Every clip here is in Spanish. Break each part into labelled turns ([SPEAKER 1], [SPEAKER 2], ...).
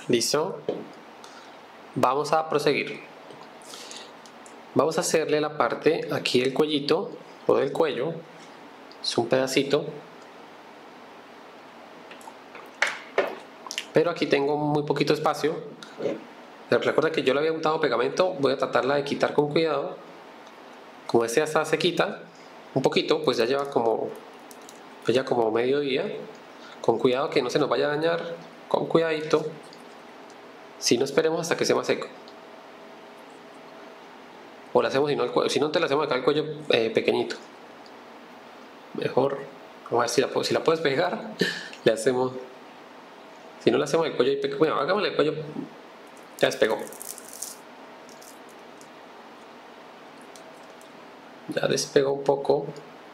[SPEAKER 1] ¿Listo? Vamos a proseguir. Vamos a hacerle la parte aquí del cuellito o del cuello. Es un pedacito. Pero aquí tengo muy poquito espacio. Recuerda que yo le había untado pegamento. Voy a tratarla de quitar con cuidado. Como este hasta se quita un poquito, pues ya lleva como medio día. Con cuidado que no se nos vaya a dañar. Con cuidadito. Si no, esperemos hasta que sea más seco. O le hacemos, si no te la hacemos acá el cuello pequeñito. Mejor. Vamos a ver si la puedes pegar. Le hacemos. Si no le hacemos el cuello ahí pequeño. Bueno, hagámosle el cuello. Ya despegó. Ya despegó un poco.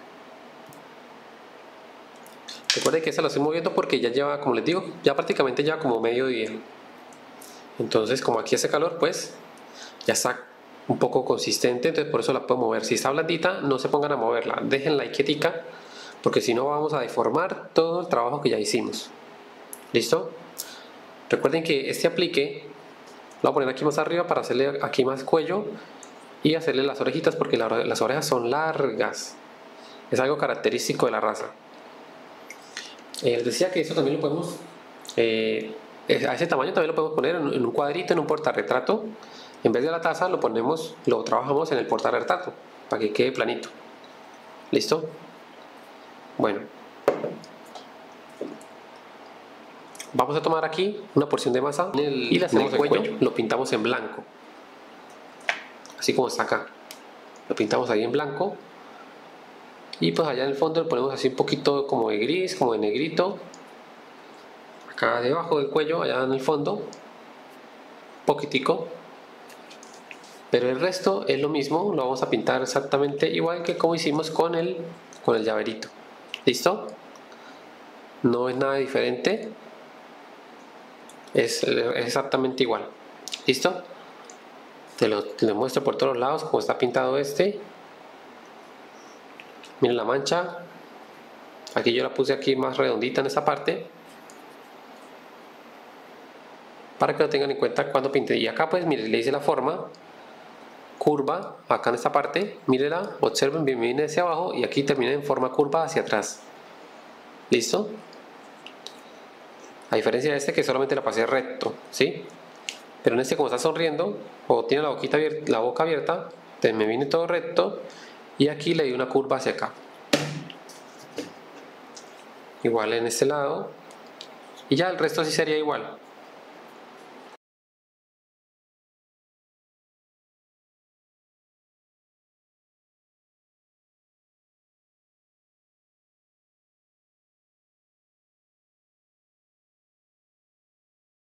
[SPEAKER 1] Recuerden que esta la estoy moviendo porque ya lleva, como les digo, ya prácticamente lleva como medio día. Entonces, como aquí hace calor, pues ya está un poco consistente, entonces por eso la puedo mover. Si está blandita, no se pongan a moverla, déjenla ahí quietica, porque si no vamos a deformar todo el trabajo que ya hicimos. ¿Listo? Recuerden que este aplique lo voy a poner aquí más arriba para hacerle aquí más cuello y hacerle las orejitas, porque las orejas son largas. Es algo característico de la raza. Les decía que esto también lo podemos, a ese tamaño también lo podemos poner en un cuadrito, en un portarretrato. En vez de la taza lo trabajamos en el portarretrato para que quede planito. ¿Listo? Bueno, vamos a tomar aquí una porción de masa y le hacemos el cuello, lo pintamos en blanco, así como está acá. Lo pintamos ahí en blanco. Y pues allá en el fondo le ponemos así un poquito como de gris, como de negrito. Acá debajo del cuello, allá en el fondo, poquitico. Pero el resto es lo mismo, lo vamos a pintar exactamente igual que como hicimos con el llaverito. ¿Listo? No es nada diferente. Es exactamente igual. ¿Listo? Te lo muestro por todos lados como está pintado este. Miren la mancha. Aquí yo la puse aquí más redondita en esta parte, para que lo tengan en cuenta cuando pinte. Y acá pues miren, le hice la forma curva acá en esta parte, mírenla, observen bien, viene hacia abajo y aquí termina en forma curva hacia atrás. ¿Listo? A diferencia de este que solamente la pasé recto, ¿sí? Pero en este, como está sonriendo o tiene la boca abierta, entonces me viene todo recto y aquí le di una curva hacia acá. Igual en este lado y ya el resto sí sería igual.